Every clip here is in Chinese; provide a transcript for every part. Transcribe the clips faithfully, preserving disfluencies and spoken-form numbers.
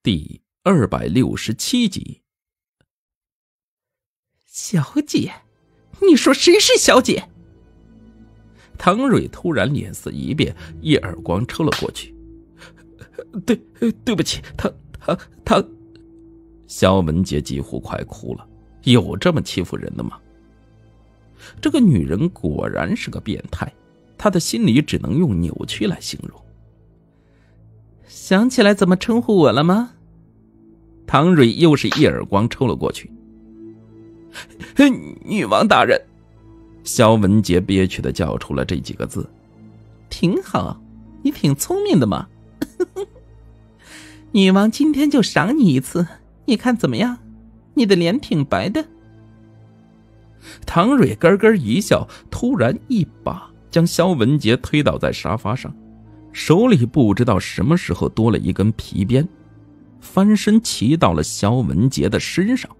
第二百六十七集。 小姐，你说谁是小姐？ 唐蕊突然脸色一变，一耳光抽了过去。对对不起，唐唐唐。萧文杰几乎快哭了，有这么欺负人的吗？这个女人果然是个变态，她的心里只能用扭曲来形容。 想起来怎么称呼我了吗？ 唐蕊又是一耳光抽了过去。 女王大人。 萧文杰憋屈地叫出了这几个字。 挺好，你挺聪明的嘛。女王今天就赏你一次，你看怎么样？你的脸挺白的。 唐蕊咯咯一笑，突然一把将萧文杰推倒在沙发上，手里不知道什么时候多了一根皮鞭，翻身骑到了萧文杰的身上。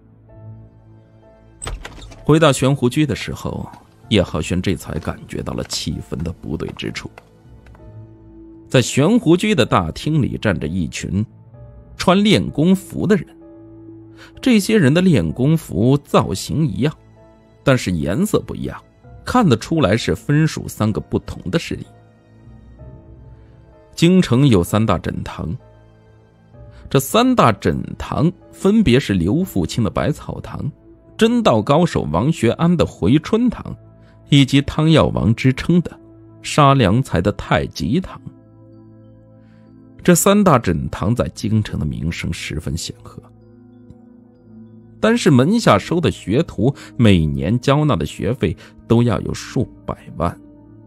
回到玄湖居的时候，叶浩轩这才感觉到了气氛的不对之处。在玄湖居的大厅里站着一群穿练功服的人，这些人的练功服造型一样，但是颜色不一样，看得出来是分属三个不同的势力。京城有三大枕堂，这三大枕堂分别是刘父亲的百草堂、真道高手王学安的回春堂，以及汤药王之称的杀良才的太极堂。这三大枕堂在京城的名声十分显赫，但是门下收的学徒每年交纳的学费都要有数百万。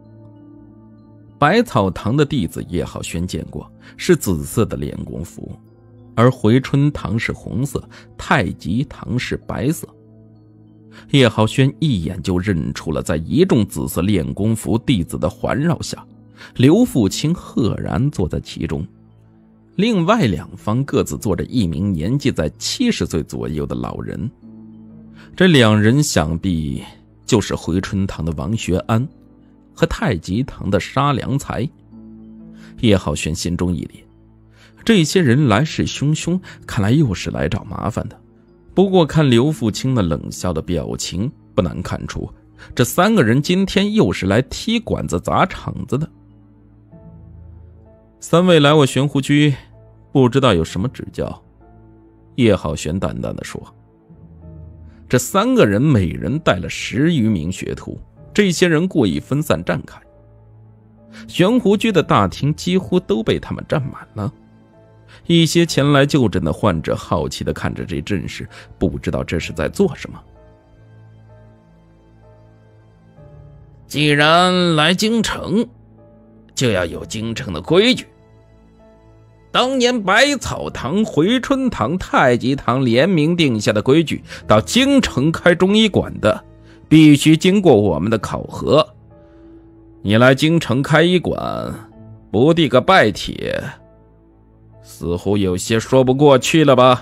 百草堂的弟子叶浩轩见过，是紫色的练功服，而回春堂是红色，太极堂是白色。叶浩轩一眼就认出了，在一众紫色练功服弟子的环绕下，刘父亲赫然坐在其中，另外两方各自坐着一名年纪在七十岁左右的老人。这两人想必就是回春堂的王学安和太极堂的杀良才。叶浩轩心中一凛，这些人来势汹汹，看来又是来找麻烦的。不过看刘父亲那冷笑的表情，不难看出这三个人今天又是来踢馆子砸场子的。三位来我玄湖居，不知道有什么指教？叶浩轩淡淡的说。这三个人每人带了十余名学徒，这些人故意分散站开，玄湖居的大厅几乎都被他们占满了。一些前来就诊的患者好奇地看着这阵势，不知道这是在做什么。 既然来京城，就要有京城的规矩。当年百草堂、回春堂、太极堂联名定下的规矩，到京城开中医馆的必须经过我们的考核。你来京城开医馆，不递个拜帖，似乎有些说不过去了吧？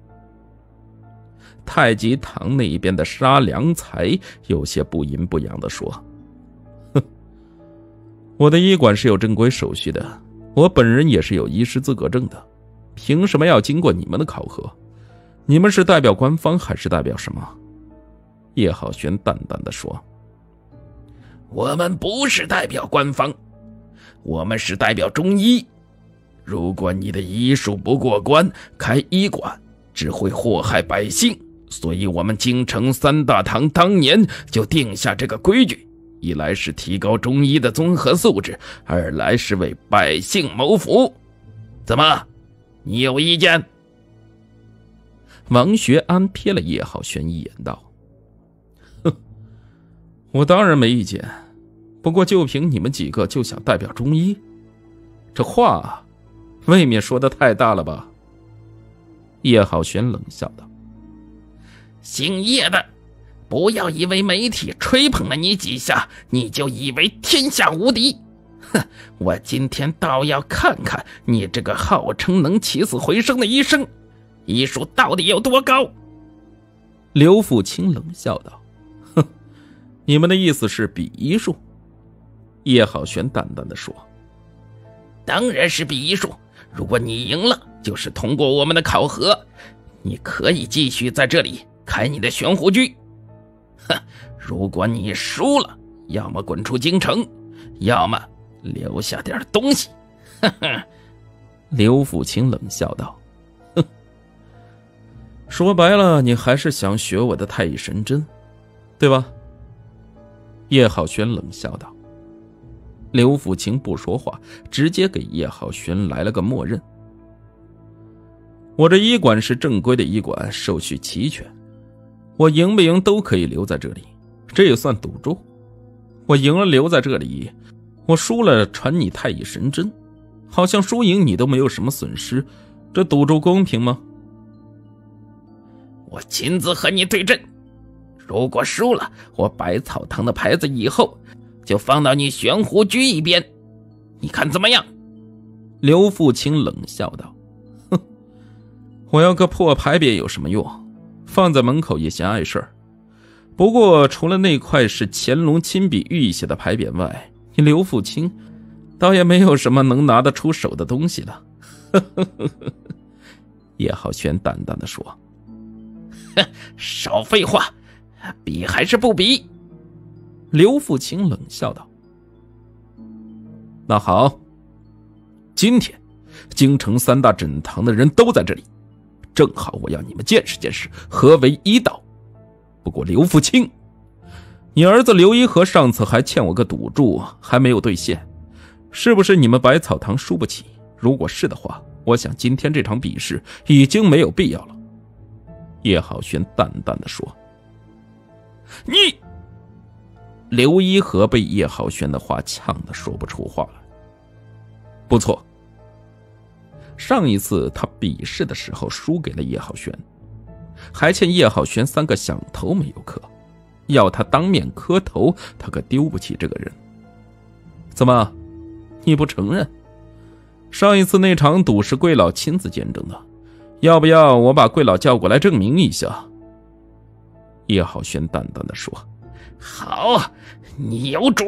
太极堂那边的杀良才有些不阴不阳地说：哼，我的医馆是有正规手续的，我本人也是有医师资格证的，凭什么要经过你们的考核？你们是代表官方还是代表什么？叶浩轩淡淡地说： 我们不是代表官方，我们是代表中医。如果你的医术不过关，开医馆只会祸害百姓，所以我们京城三大堂当年就定下这个规矩，一来是提高中医的综合素质，二来是为百姓谋福。怎么，你有意见？ 王学安瞥了叶浩轩一眼道：哼，我当然没意见，不过就凭你们几个就想代表中医，这话未免说得太大了吧？叶浩轩冷笑道： 姓叶的，不要以为媒体吹捧了你几下，你就以为天下无敌。哼，我今天倒要看看你这个号称能起死回生的医生，医术到底有多高。 刘父亲冷笑道：哼，你们的意思是比医术？叶浩轩淡淡的说： 当然是比医术。 如果你赢了，就是通过我们的考核，你可以继续在这里开你的悬壶居。哼，如果你输了，要么滚出京城，要么留下点东西。呵呵。 刘父亲冷笑道：“哼，说白了，你还是想学我的太乙神针，对吧？”叶浩轩冷笑道。刘父亲不说话，直接给叶浩轩来了个默认。我这医馆是正规的医馆，手续齐全，我赢不赢都可以留在这里，这也算赌注。我赢了留在这里，我输了传你太乙神针，好像输赢你都没有什么损失，这赌注公平吗？ 我亲自和你对阵，如果输了，我百草堂的牌子以后就放到你悬壶居一边，你看怎么样？ 刘父亲冷笑道：“哼，我要个破牌匾有什么用？放在门口也嫌碍事儿。不过除了那块是乾隆亲笔御写的牌匾外，你刘父亲倒也没有什么能拿得出手的东西了。”叶浩轩淡淡的说：“ 少废话，比还是不比？” 刘父亲冷笑道：“那好，今天京城三大枕堂的人都在这里，正好我要你们见识见识何为医道。不过刘父亲，你儿子刘一和上次还欠我个赌注，还没有兑现，是不是你们百草堂输不起？如果是的话，我想今天这场比试已经没有必要了。”叶浩轩淡淡的说。 你刘一和被叶浩轩的话呛得说不出话来。不错，上一次他比试的时候输给了叶浩轩，还欠叶浩轩三个响头没有磕，要他当面磕头，他可丢不起这个人。怎么，你不承认？上一次那场赌是贵老亲自见证的，要不要我把贵老叫过来证明一下？叶浩轩淡淡的说。 好，你有种！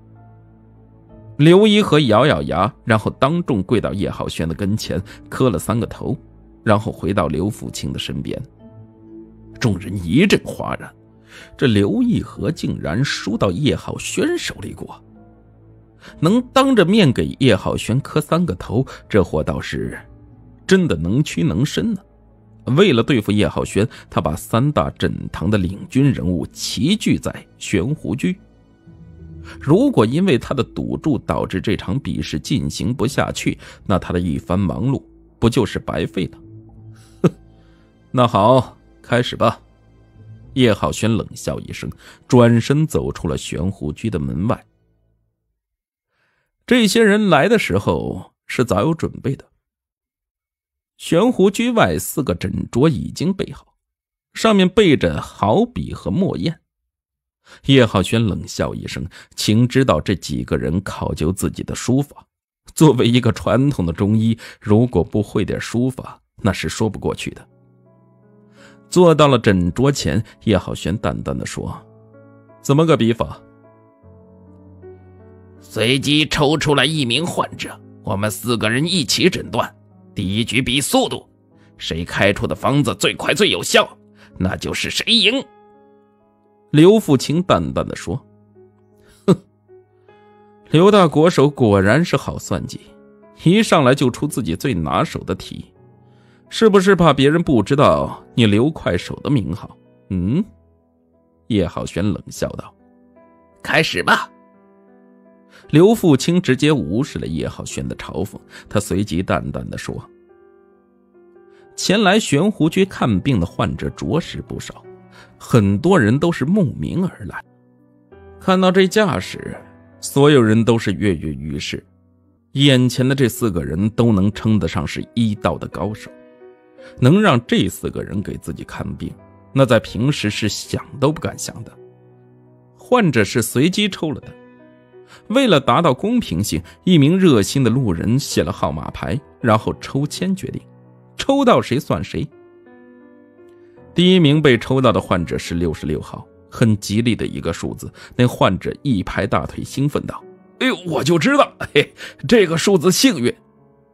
刘一和咬咬牙，然后当众跪到叶浩轩的跟前，磕了三个头，然后回到刘父亲的身边。众人一阵哗然，这刘一和竟然输到叶浩轩手里过，能当着面给叶浩轩磕三个头，这货倒是真的能屈能伸呢。为了对付叶浩轩，他把三大枕堂的领军人物齐聚在悬壶居。如果因为他的赌注导致这场比试进行不下去，那他的一番忙碌不就是白费了？哼，那好，开始吧。叶浩轩冷笑一声，转身走出了悬壶居的门外。这些人来的时候是早有准备的。悬壶居外四个枕桌已经备好，上面备着毫笔和墨砚。叶浩轩冷笑一声，情知道这几个人考究自己的书法。作为一个传统的中医，如果不会点书法，那是说不过去的。坐到了枕桌前，叶浩轩淡淡的说：“怎么个比法？” 随机抽出来一名患者，我们四个人一起诊断。第一局比速度，谁开出的方子最快最有效，那就是谁赢。 刘父亲淡淡的说：“哼，刘大国手果然是好算计，一上来就出自己最拿手的题，是不是怕别人不知道你刘快手的名号？”嗯，叶浩轩冷笑道：“ 开始吧。” 刘父亲直接无视了叶浩轩的嘲讽，他随即淡淡的说：“前来悬壶居看病的患者着实不少，很多人都是慕名而来。看到这架势，所有人都是跃跃欲试。眼前的这四个人都能称得上是医道的高手，能让这四个人给自己看病，那在平时是想都不敢想的。患者是随机抽了的。为了达到公平性，一名热心的路人写了号码牌，然后抽签决定，抽到谁算谁。第一名被抽到的患者是六十六号，很吉利的一个数字。那患者一拍大腿，兴奋道：“哎呦，我就知道，嘿，这个数字幸运。”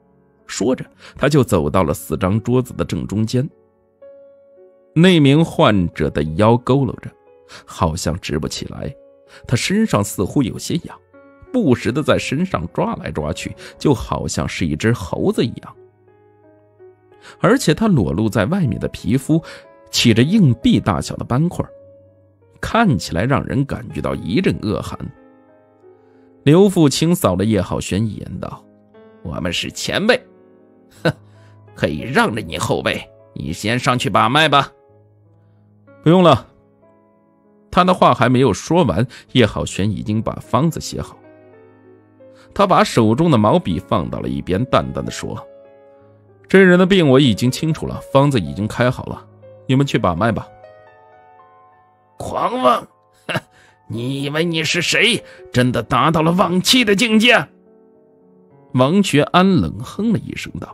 说着，他就走到了四张桌子的正中间。那名患者的腰佝偻着，好像直不起来，他身上似乎有些痒，不时地在身上抓来抓去，就好像是一只猴子一样。而且他裸露在外面的皮肤起着硬币大小的斑块，看起来让人感觉到一阵恶寒。刘父清扫了叶浩轩一眼道： 我们是前辈，哼，可以让着你后辈，你先上去把脉吧。 不用了。他的话还没有说完，叶浩轩已经把方子写好。他把手中的毛笔放到了一边，淡淡的说：这人的病我已经清楚了，方子已经开好了，你们去把脉吧。 狂妄，哼，你以为你是谁？真的达到了忘气的境界？ 王学安冷哼了一声道：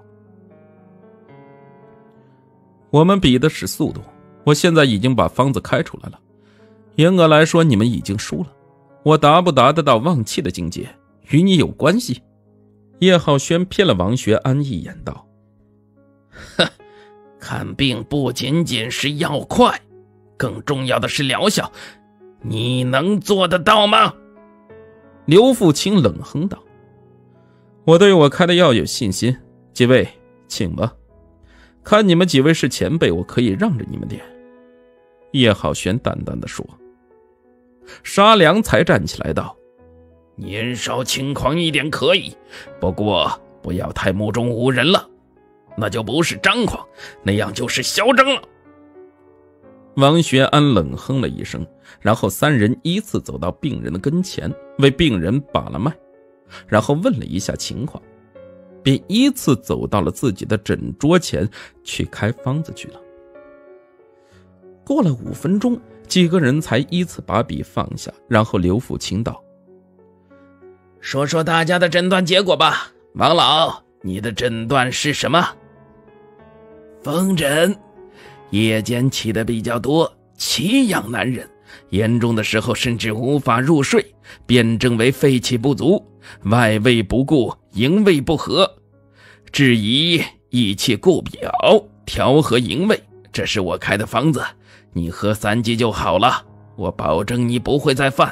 我们比的是速度，我现在已经把方子开出来了，严格来说你们已经输了，我达不达得到忘气的境界与你有关系。叶浩轩瞥了王学安一眼道： 哼，看病不仅仅是要快，更重要的是疗效，你能做得到吗？ 刘父清冷哼道：我对我开的药有信心，几位请吧，看你们几位是前辈，我可以让着你们点。叶浩轩淡淡的说。沙良才站起来道： 年少轻狂一点可以，不过不要太目中无人了，那就不是张狂，那样就是嚣张了。 王学安冷哼了一声，然后三人依次走到病人的跟前，为病人把了脉，然后问了一下情况，便依次走到了自己的诊桌前去开方子去了。过了五分钟，几个人才依次把笔放下，然后刘父清道： 说说大家的诊断结果吧。王老，你的诊断是什么？风疹，夜间起的比较多，奇痒难忍，严重的时候甚至无法入睡，辩证为肺气不足，外胃不顾，营卫不和，质疑益气固表，调和营卫，这是我开的方子，你喝三剂就好了，我保证你不会再犯。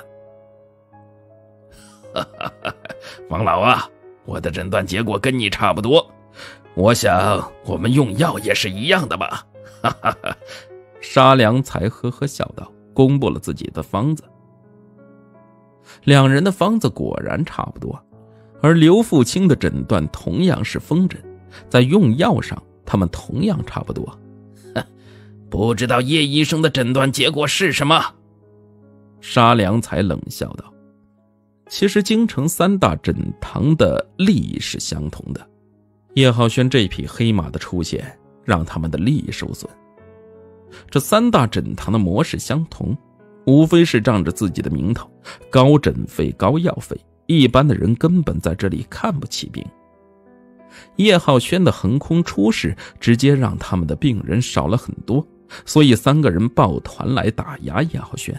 王老啊，我的诊断结果跟你差不多，我想我们用药也是一样的吧。 沙良才呵呵笑道，公布了自己的方子。两人的方子果然差不多，而刘父清的诊断同样是风疹，在用药上他们同样差不多。 不知道叶医生的诊断结果是什么？ 沙良才冷笑道：其实京城三大诊堂的利益是相同的，叶浩轩这匹黑马的出现让他们的利益受损。这三大诊堂的模式相同，无非是仗着自己的名头，高诊费高药费，一般的人根本在这里看不起病。叶浩轩的横空出世直接让他们的病人少了很多，所以三个人抱团来打压叶浩轩。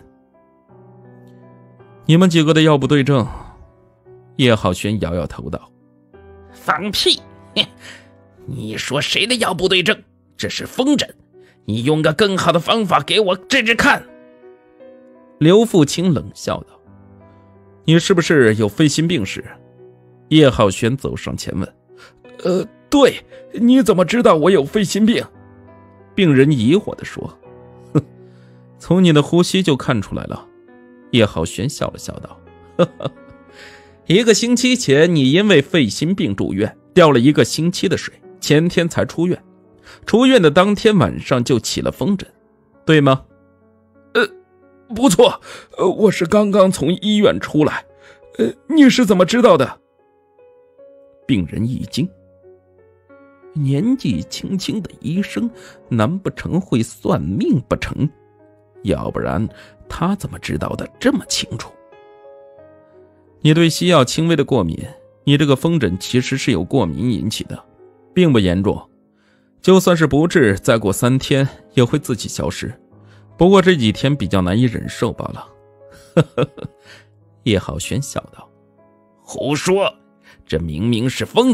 你们几个的药不对症。叶浩轩摇摇头道： 放屁，你说谁的药不对症？这是风疹，你用个更好的方法给我治治看。 刘父清冷笑道：你是不是有肺心病史？叶浩轩走上前问。 呃，对，你怎么知道我有肺心病？ 病人疑惑地说。哼，从你的呼吸就看出来了。叶浩轩笑了笑道：呵呵，一个星期前你因为肺心病住院，吊了一个星期的水，前天才出院，出院的当天晚上就起了风疹，对吗？ 呃，不错，呃，我是刚刚从医院出来。呃，你是怎么知道的？ 病人一惊，年纪轻轻的医生，难不成会算命不成？要不然他怎么知道的这么清楚？你对西药轻微的过敏，你这个风疹其实是有过敏引起的，并不严重，就算是不治，再过三天也会自己消失，不过这几天比较难以忍受罢了。呵呵呵，叶浩轩笑道： 胡说，这明明是风疹，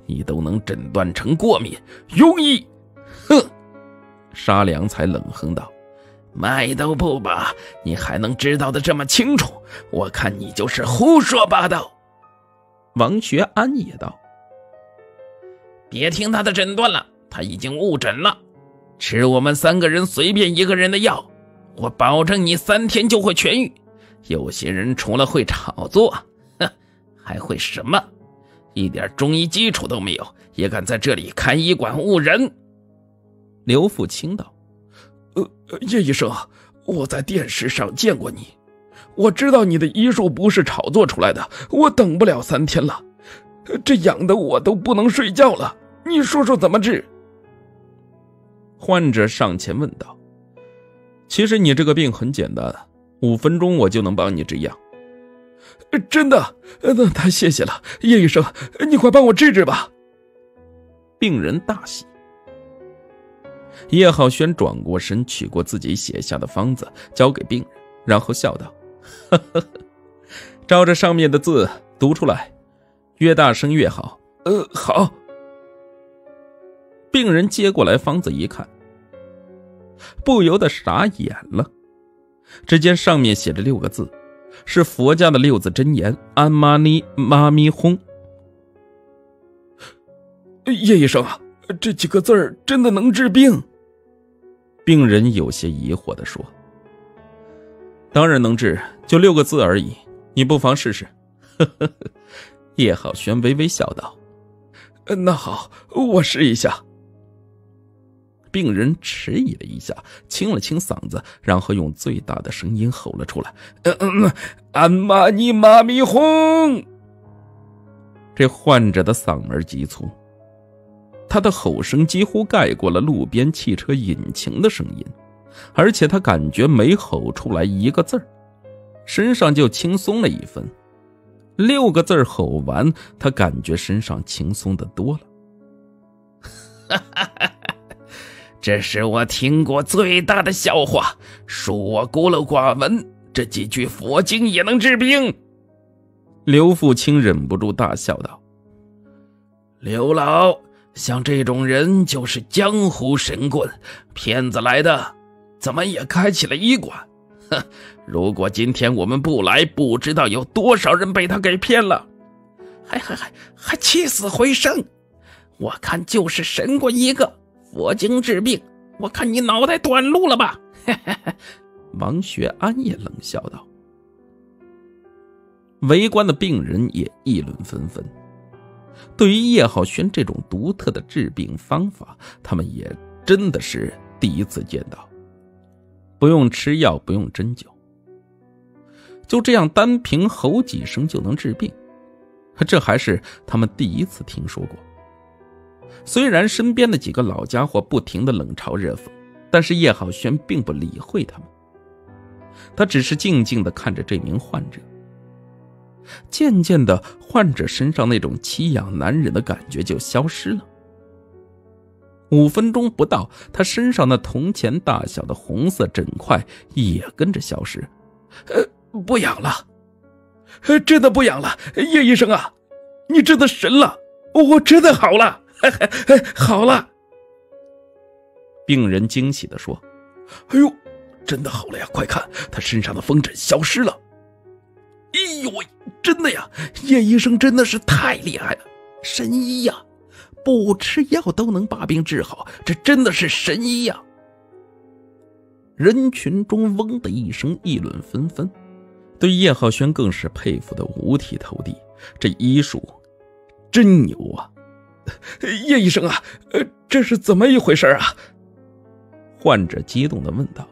你都能诊断成过敏，庸医！哼！ 沙良才冷哼道：“ 脉都不把，你还能知道的这么清楚？我看你就是胡说八道。” 王学安也道：“ 别听他的诊断了，他已经误诊了。吃我们三个人随便一个人的药，我保证你三天就会痊愈。有些人除了会炒作，哼，还会什么？一点中医基础都没有，也敢在这里开医馆误人。” 刘富清道：“ 呃，叶医生，我在电视上见过你，我知道你的医术不是炒作出来的，我等不了三天了，这痒的我都不能睡觉了，你说说怎么治？” 患者上前问道：“其实你这个病很简单，五分钟我就能帮你治痒。”“ 真的？那太谢谢了，叶医生，你快帮我治治吧。” 病人大喜。叶浩轩转过身，取过自己写下的方子，交给病人，然后笑道：“呵呵呵，照着上面的字读出来，越大声越好。”“ 呃，好。” 病人接过来方子一看，不由得傻眼了。只见上面写着六个字，是佛家的六字真言：安玛尼妈咪哄。 叶医生啊，这几个字儿真的能治病？ 病人有些疑惑地说：“当然能治，就六个字而已，你不妨试试。”呵呵呵。叶浩轩微微笑道：“ 那好，我试一下。” 病人迟疑了一下，清了清嗓子，然后用最大的声音吼了出来：“ 嗯嗯，安玛尼妈咪哄！” 这患者的嗓门极粗，他的吼声几乎盖过了路边汽车引擎的声音，而且他感觉每吼出来一个字儿，身上就轻松了一分。六个字吼完，他感觉身上轻松得多了。 哈哈哈！这是我听过最大的笑话，恕我孤陋寡闻，这几句佛经也能治病。 刘富清忍不住大笑道：“ 刘老，像这种人就是江湖神棍，骗子来的，怎么也开起了医馆？哼！如果今天我们不来，不知道有多少人被他给骗了，还还还还起死回生！我看就是神棍一个。佛经治病，我看你脑袋短路了吧？” 王学安也冷笑道。围观的病人也议论纷纷。对于叶浩轩这种独特的治病方法，他们也真的是第一次见到。不用吃药，不用针灸，就这样单凭吼几声就能治病，这还是他们第一次听说过。虽然身边的几个老家伙不停地冷嘲热讽，但是叶浩轩并不理会他们，他只是静静地看着这名患者。渐渐的，患者身上那种凄痒难忍的感觉就消失了。五分钟不到，他身上那铜钱大小的红色疹块也跟着消失。 呃，不痒了，呃，真的不痒了，叶医生啊，你真的神了，我真的好了。好了， 病人惊喜地说：“ 哎呦，真的好了呀！快看，他身上的风疹消失了。哎呦喂，真的呀！叶医生真的是太厉害了，神医呀！不吃药都能把病治好，这真的是神医呀！” 人群中嗡的一声议论纷纷，对叶浩轩更是佩服得五体投地，这医术真牛啊！ 叶医生啊，呃，这是怎么一回事啊？ 患者激动地问道。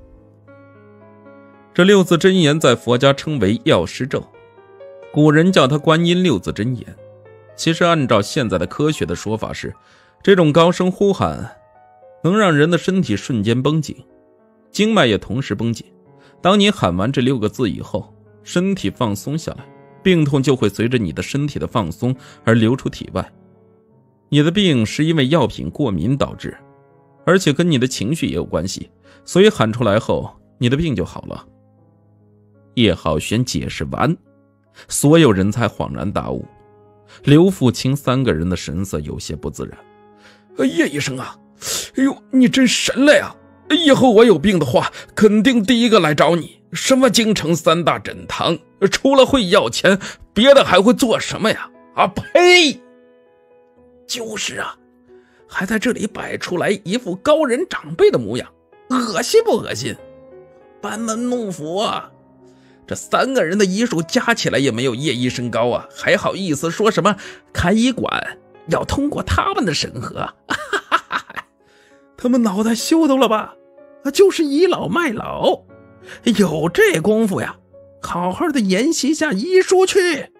这六字真言在佛家称为药师咒，古人叫它观音六字真言。其实按照现在的科学的说法是，这种高声呼喊能让人的身体瞬间绷紧，经脉也同时绷紧。当你喊完这六个字以后，身体放松下来，病痛就会随着你的身体的放松而流出体外。你的病是因为药品过敏导致，而且跟你的情绪也有关系，所以喊出来后，你的病就好了。叶浩轩解释完，所有人才恍然大悟， 刘父亲三个人的神色有些不自然。 叶医生啊，哎呦，你真神了呀！以后我有病的话，肯定第一个来找你。什么京城三大诊堂，除了会要钱，别的还会做什么呀？啊呸！就是啊，还在这里摆出来一副高人长辈的模样，恶心不恶心？班门弄斧啊！这三个人的医术加起来也没有叶医生高啊，还好意思说什么开医馆要通过他们的审核？他们脑袋秀逗了吧？就是倚老卖老，有这功夫呀，好好的研习下医术去。